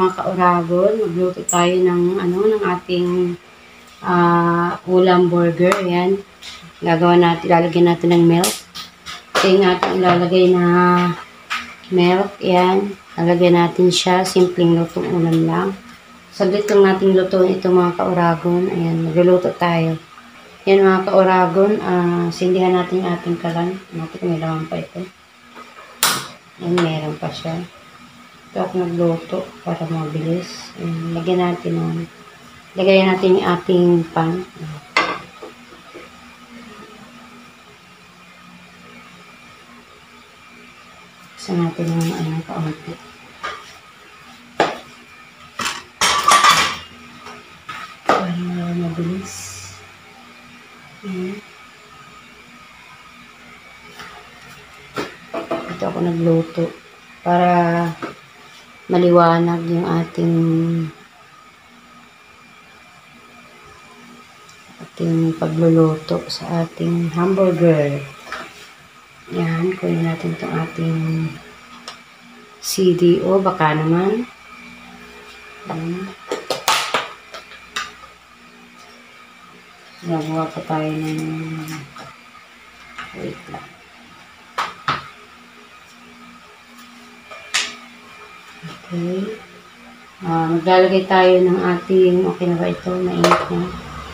mga kauragon, magluto tayo ng ng ating ulam burger. Ayan. Lalagyan natin ng milk. Ito yung ating ilalagay na milk. Ayan. Lalagyan natin siya. Simpleng lutong ulam lang. Saglit lang natin lutuin ito mga kauragon. Ayan. Magluluto tayo. Ayan mga kauragon. Sindihan natin yung ating kalan. Natin may laman pa ito. Ayan. Meron pa siya. Ito ako nagluto para mabilis. Lagyan natin yung ating pan. Isa natin yung kaunti. Para mabilis. Ito ako nagluto para maliwanag yung ating pagluluto sa ating hamburger. Yan, kunin natin itong ating CDO, baka naman. Nagawa pa tayo ng wait lang. Okay. Maglalagay tayo ng ating, okay na ba ito? Mainit na.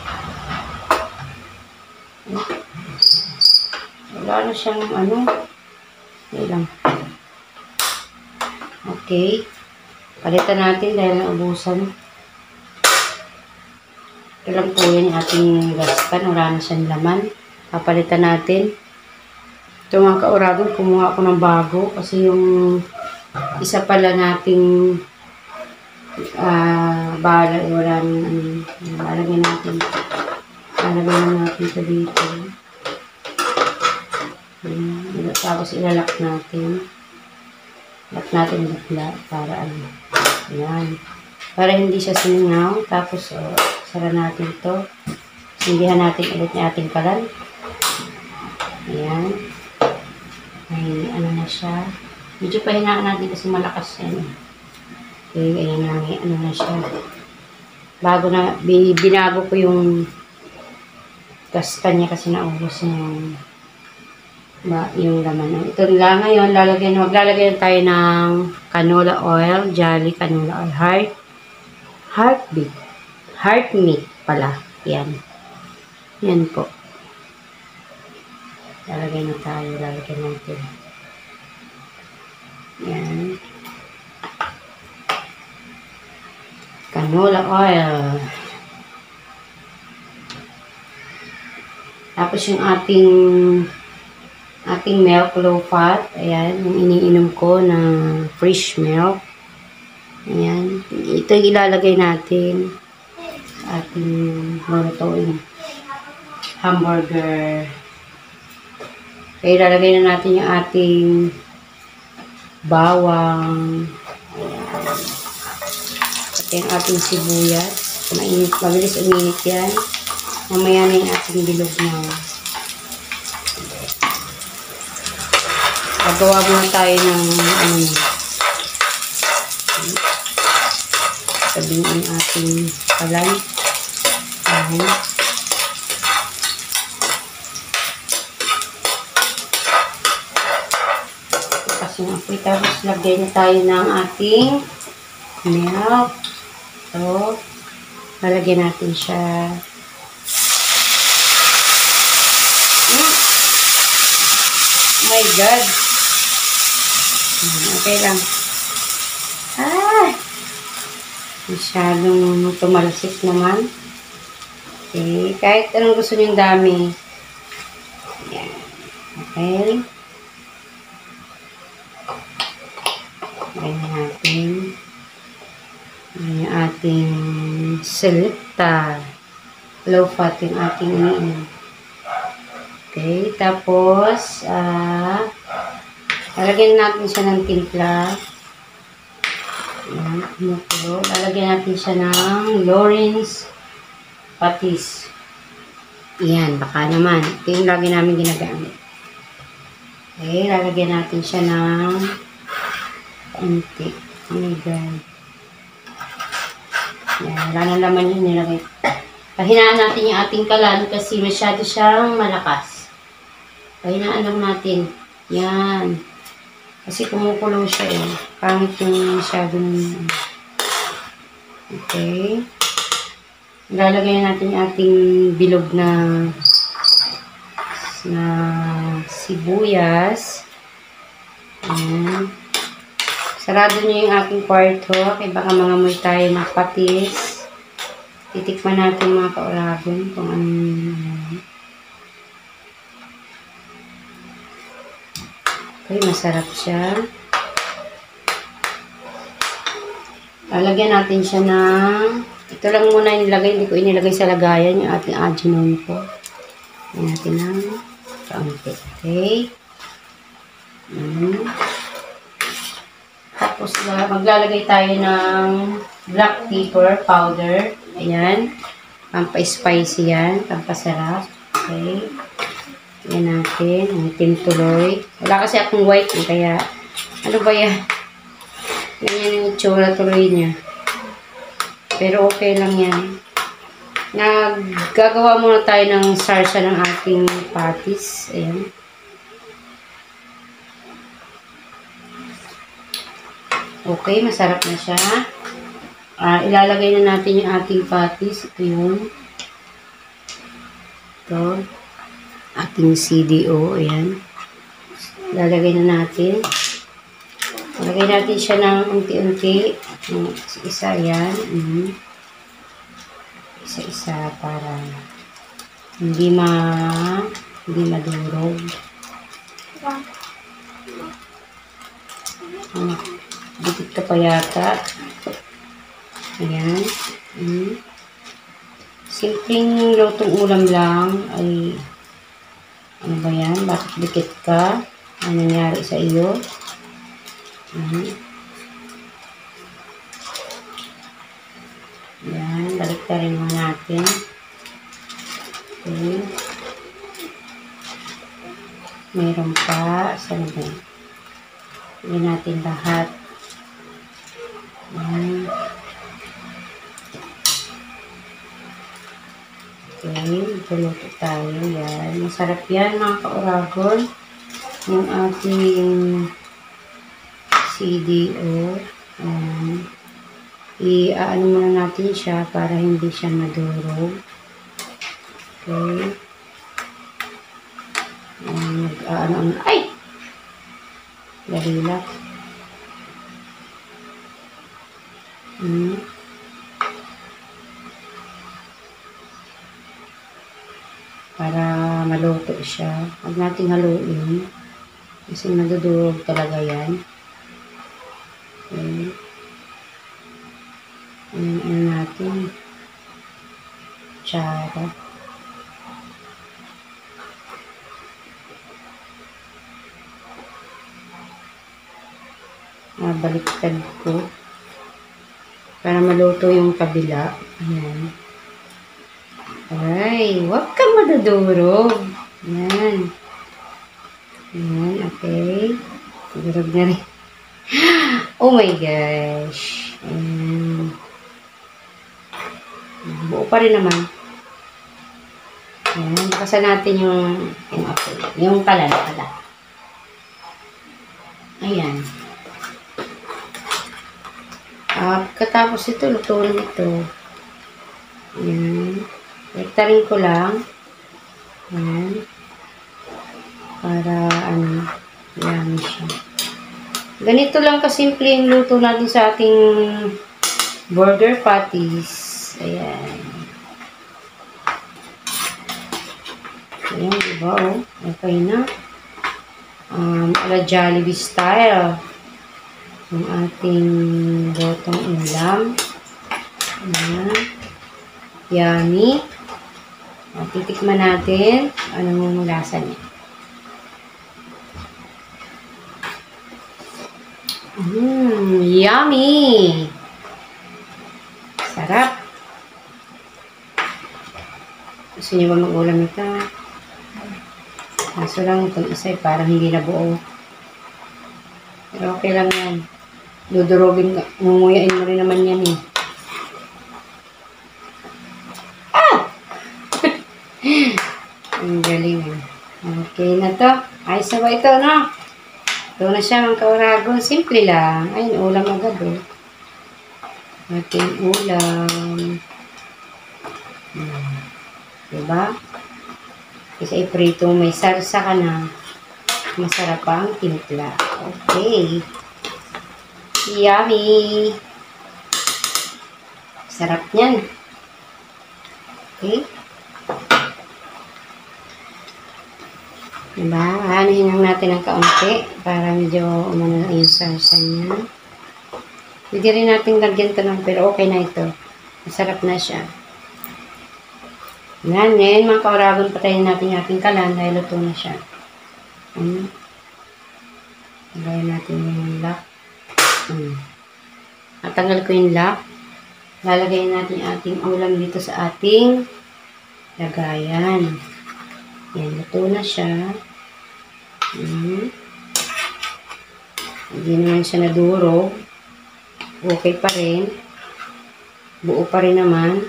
Wala na siyang wait lang. Okay. Palitan natin dahil naubusan. Ito lang po yun yung ating gaspan. Wala na siyang laman. Papalitan natin. Ito mga kauragon, kumuha ako ng bago kasi yung isa pala nating bala, wala nang lalagyan natin ito dito. Tapos ilalak natin. Lock natin bakla para yan. Para hindi siya siningaw. Tapos sara natin ito. Sindihan natin ulit yung ating kalan. Ayan. Ay, na siya. Medyo pahinaan natin kasi malakas yan. Okay, ayan na, na siya. Bago na, binago ko yung gaskan niya kasi naubos na yung laman. Ito lang ngayon, maglalagay tayo ng canola oil, Jolly canola oil, heart meat pala. Yan. Yan po. Lalagyan natin. Yan. Canola oil. Tapos yung ating milk low fat. Ayan, yung iniinom ko na fresh milk. Ayan. Ito yung ilalagay natin sa ating lulutuin hamburger. Kaya ilalagay na natin yung ating bawang. Ayan. At yung ating sibuyas. Mabilis uminit yan. Mamaya na yung ating bilog na. Gagawa muna tayo ng sabihin ang ating kalan. Ayan. Kasi yung apoy. Tapos lagay na tayo ng ating milk. So, lalagyan natin siya. Oh my God. Okay lang. Masyadong tumalsik naman. Okay. Kahit anong gusto niyong dami. Ayan. Okay. Ganyan natin. Yung ating selecta. Low fat yung ating iniinom. Okay. Tapos, lalagyan natin siya ng timpla. Ayan, lalagyan natin siya ng Lawrence patis. Ayan, baka naman. Ito yung lagi namin ginagamit. Okay, lalagyan natin siya ng konti. Oh my God. Yan, wala na laman yun nilagay. Pahinaan natin yung ating kalan kasi masyado siyang malakas. Pahinaan lang natin. Yan. Kasi kumukulo siya eh. Pangit yung masyado ng... Okay. Lalagay natin yung ating bilog na sibuyas. Ayan. Sarado niyo yung aking kwarto. Kaya baka mangamoy tayo ng patis. Titikman natin mga kauragon kung anong... Okay, masarap siya. Lalagyan natin siya ng... Ito lang muna nilagay. Hindi ko inilagay sa lagayan yung ating ajinomoto. Lagyan natin ng kaunti. Okay. Tapos maglalagay tayo ng black pepper powder. Ayan. Pampa-spicy yan. Pampasarap. Okay. Ayan natin. Ang itim tuloy. Wala kasi akong white. Kaya ano ba yan? Ganyan yung itsura tuloy niya. Pero okay lang yan. Gagawa muna tayo ng sarsa ng ating patis. Ayan. Okay, masarap na siya. Ilalagay na natin yung ating patis. Ito yun. Ito. Ating CDO. Ayan. Ilalagay na natin. Ilalagay natin siya ng unti-unti. Isa-isa yan. Isa-isa para hindi madurog. Dikit ka pa yata. Ayan. Simpleng lutong ulam lang. Ay, ano ba yan? Bakit dikit ka? Ano nangyari sa iyo? Yan, balik ka rin mo natin. Okay. Meron pa. Saan ba? Hindi natin lahat. Yan. Okay, guluto tayo. Yan. Masarap yan mga kauragon. Yung ating CDO. I-ano muna natin siya para hindi siya madurog. Okay. Ay! Dalila. Para maluto siya. Huwag nating haluin. Kasi madudurog talaga yan. Okay. Ano natin? Tsara. Baliktad ko. Para maluto yung kabila. Ayan. Ay, huwag kang madudurog. Ayan. Ayan, okay. Durog na rin. Oh my gosh. Ayan. Buo pa rin naman. Ayan. Bakasan natin yung kalan. Ayan. Pagkatapos ito, lutuin ito. Ayan. Rektarin ko lang. Ayan. Para, yan siya. Ganito lang kasimple yung luto natin sa ating burger patties. Ayan. Ayan, diba, oh. Okay na. Ala Jollibee style. Yung ating gotong ulam. Ayan. Yummy. Titikman natin anong lasa niya. Yummy! Sarap. Gusto niyo ba mag-ulam ito? Kaso lang itong isa parang hindi na buo. Pero okay lang yan. Dudurogin ka. Mumuyain mo rin naman yan eh. Okay na to. Ayos na ba ito, no? Ito na siya, mga kauragon. Simple lang. Ayun, ulam agad, oh. Ating ulam. Diba? Kasi iprito, may salsa ka na. Masarap ang timpla. Okay. Yummy! Sarap niyan. Okay? Diba? Anuhin lang natin ng kaunti para medyo umano yung salsa niya. Pwede rin natin lagyan ito ng pero okay na ito. Masarap na siya. Yan, ngayon mga kauragon, patayin natin yung ating kalan dahil luto na siya. Lagyan natin yung lock. Natanggal ko yung lock. Lalagay natin yung ating ulam dito sa ating lagayan. Yan, luto na siya. Hindi naman siya naduro. Okay pa rin. Buo pa rin naman.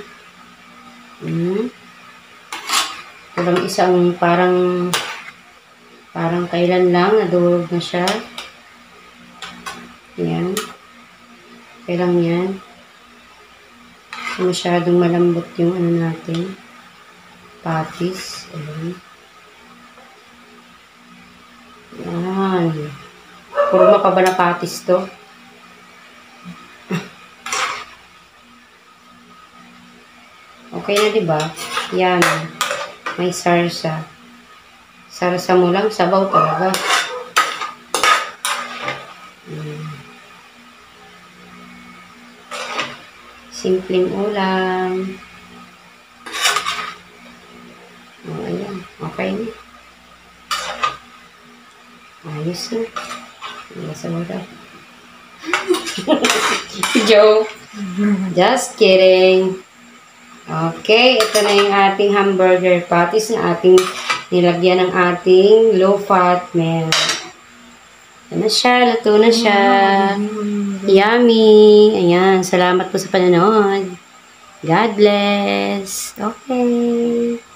Walang isang parang kailan lang nadurog na siya. Yan. Kailang yan. Masyadong malambot yung ano natin. Patis. Ayan. Yan. Puro pa ba na patis to? Okay na, diba? Yan. May sarsa. Sarsa mo lang, sabaw talaga. Simpleng ulam. Oh, ayan. Okay na. Ayos na. Ayos na wala. Joke. Just kidding. Okay, ito na yung ating hamburger patties na ating nilagyan ng ating low-fat milk. Ito na siya, luto na siya. Yummy! Ayan, salamat po sa panonood. God bless. Okay.